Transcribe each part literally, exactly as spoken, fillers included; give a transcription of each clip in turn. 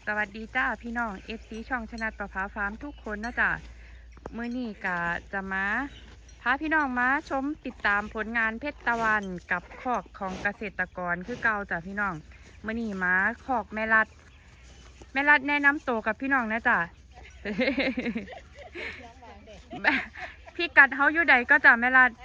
วัสดีจ้าพี่น้องเอฟซีช่องชนะประภาฟาร์มทุกคนนะจ้ามื้อนี้กะจะมาพาพี่น้องมาชมติดตามผลงานเพชรตะวันกับคอกของเกษตรกรคือเก่าจ้าพี่น้องมื้อนี้มาคอกแม่รัดแม่รัดแนะนำตัวกับพี่น้องนะจ้า พี่กัดเฮาอยู่ใดก็จ้าแม่รัด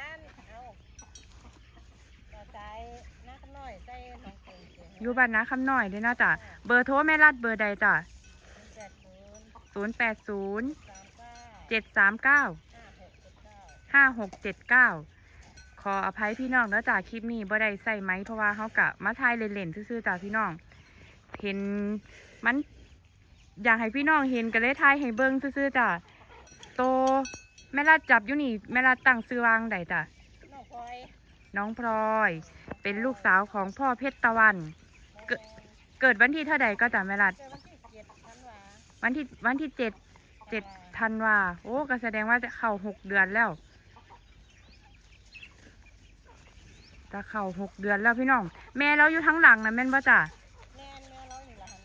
อยู่บ้านนะคำน้อยเลยนะจ้ะเบอร์โทรแม่รัดเบอร์ใดจ้ะศูนย์แปดศูนย์เจ็ดสามเก้าห้าหกเจ็ดเก้าขออภัยพี่น้องแล้วจ้ะคลิปนี้บ่ได้ใส่ไหมเพราะว่าเขากะมาถ่ายเล่นๆซื่อๆจ้ะพี่น้องเห็นมันอยากให้พี่น้องเห็นก็เลยถ่ายให้เบิ้งซื่อๆจ้ะโตแม่รัดจับอยู่นี่แม่รัดตั้งซื้อวางใดจ้ะน้องพลอยเป็นลูกสาวของพ่อเพชรตะวันเกิดวันที่เท่าใดก็จำไม่รัดวันที่วันที่เจ็ดเจ็ดธันวาโอ้ก็แสดงว่าจะเข้าหกเดือนแล้วจะเข้าหกเดือนแล้วพี่น้องแม่เราอยู่ทั้งหลังนะแม่นป่ะจ้ะแม่แม่เราอยู่ละ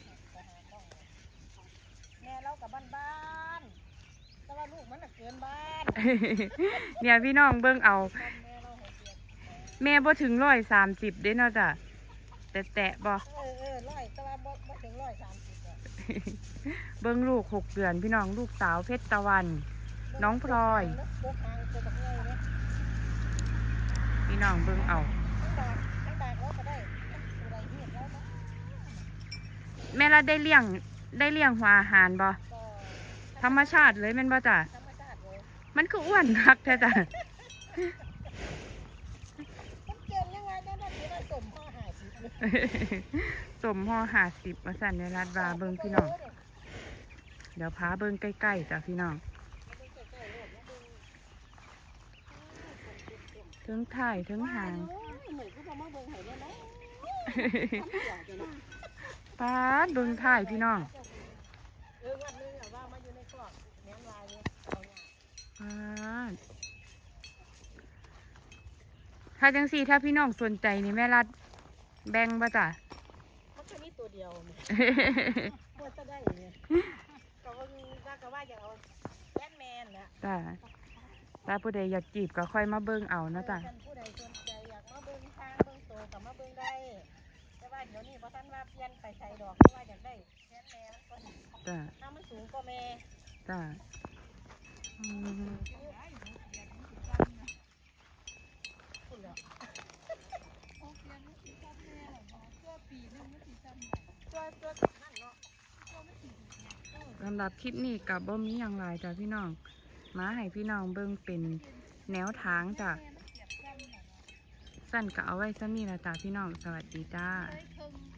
แม่เรากับบ้านบ้านแต่ว่าลูกมันเกินบ้านเนี่ยพี่น้องเบิ่งเอาแม่บ่ถึงร้อยสามสิบเด้เนาะจ้ะแต่แตะบ่เออเออร้อยแต่ว่าบ่บ่ถึงร้อยสามสิบเบิ้งลูกหกเดือนพี่น้องลูกสาวเพชรตะวันน้องพลอยพี่น้องเบิ้งเอาแม่ละได้เลี้ยงได้เลี้ยงหัวอาหารบ่ธรรมชาติเลยแม่นบ่จ้ะมันคืออ้วนคักแท้จ้ะสมห่อหาสิบมาสั่นในรัดบาเบิ้งพี่น้องเดี๋ยวพาเบิ้งใกล้ๆจ้ะพี่น้องถึงถ่ายถึงหางป้าเบิ้งถ่ายพี่น้องถ้าจังสี่ถ้าพี่น้องสนใจนี่แม่รัดแบ่งป่ะจ้ะมันจะมีตัวเดียวมันจะได้เนี่ยก็ว่าก็ว่าอยากเอาแบทแมนนะจ้ะถ้าผู้ใดอยากจีบก็ค่อยมาเบิ้งเอานะจ้ะผู้ใดสนใจอยากมาเบิ้งทางเบิ้งตัวกับมาเบิ้งได้แต่ว่าเดี๋ยวนี้พอท่านว่าเปลี่ยนไปใส่ดอกเพราะว่าอยากได้แบทแมนก็จ้ะน้ำมันสูงก็แม่จ้ะสำหรับคลิปนี้กับบ่มีอย่างไรจ้ะพี่น้องมาให้พี่น้องเบิ่งเป็นแนวทางจ้ะสั้นก็เอาไว้สั้นนี่ละจ้ะพี่น้องสวัสดีจ้า